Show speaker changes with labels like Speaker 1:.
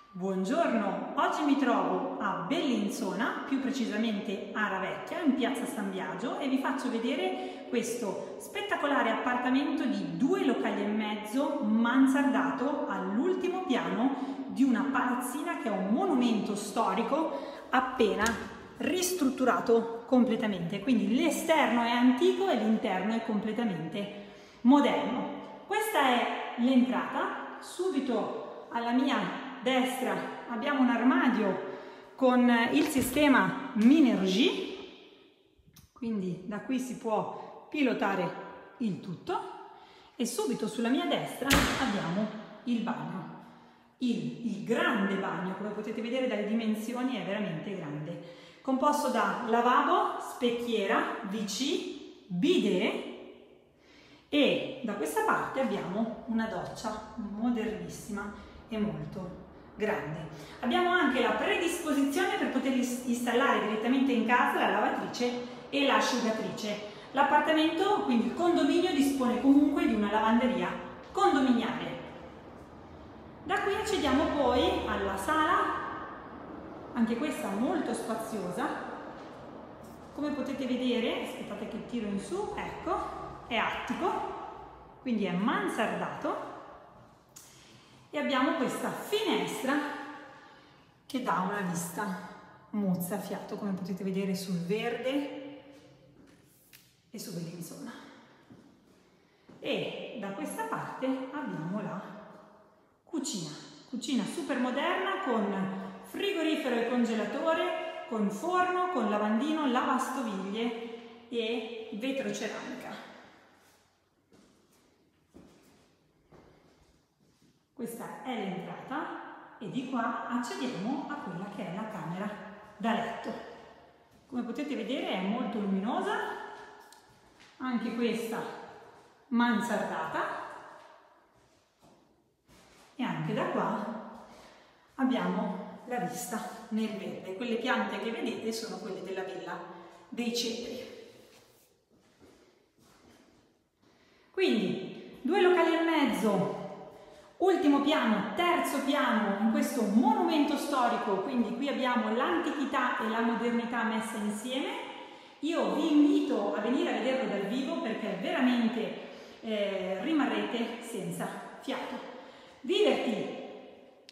Speaker 1: Buongiorno, oggi mi trovo a Bellinzona, più precisamente a Ravecchia, in piazza San Biagio, e vi faccio vedere questo spettacolare appartamento di 2 locali e mezzo mansardato all'ultimo piano di una palazzina che è un monumento storico appena ristrutturato completamente. Quindi l'esterno è antico e l'interno è completamente moderno. Questa è l'entrata. Subito alla mia destra abbiamo un armadio con il sistema Minergie, quindi da qui si può pilotare il tutto, e subito sulla mia destra abbiamo il bagno, il grande bagno. Come potete vedere dalle dimensioni è veramente grande, composto da lavabo, specchiera, WC, bidet, e da questa parte abbiamo una doccia modernissima e molto grande. Abbiamo anche la predisposizione per poter installare direttamente in casa la lavatrice e l'asciugatrice. L'appartamento, quindi il condominio, dispone comunque di una lavanderia condominiale. Da qui accediamo poi alla sala, anche questa molto spaziosa. Come potete vedere, aspettate che tiro in su, ecco, è attico, quindi è mansardato. E abbiamo questa finestra che dà una vista mozzafiato, come potete vedere, sul verde e su Bellinzona. E da questa parte abbiamo la cucina super moderna, con frigorifero e congelatore, con forno, con lavandino, lavastoviglie e vetroceramica. Questa è l'entrata e di qua accediamo a quella che è la camera da letto. Come potete vedere è molto luminosa, anche questa mansardata, e anche da qua abbiamo la vista nel verde. Quelle piante che vedete sono quelle della Villa dei Cedri. Quindi 2 locali e mezzo, ultimo piano, terzo piano in questo monumento storico, quindi qui abbiamo l'antichità e la modernità messa insieme. Io vi invito a venire a vederlo dal vivo perché veramente rimarrete senza fiato. Viverti